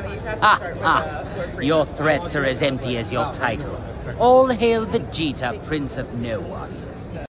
Your threats are as empty as your title. All hail Vegeta, Prince of No One.